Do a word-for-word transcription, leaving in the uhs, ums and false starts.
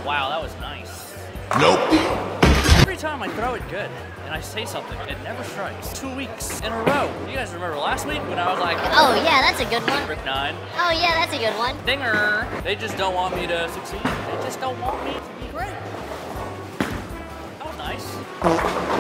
Wow, that was nice. Nope. Every time I throw it good and I say something, it never strikes. Two weeks in a row. You guys remember last week when I was like, oh yeah, that's a good one. Brick nine. Oh yeah, that's a good one. Dinger. They just don't want me to succeed. They just don't want me to be great. That was nice.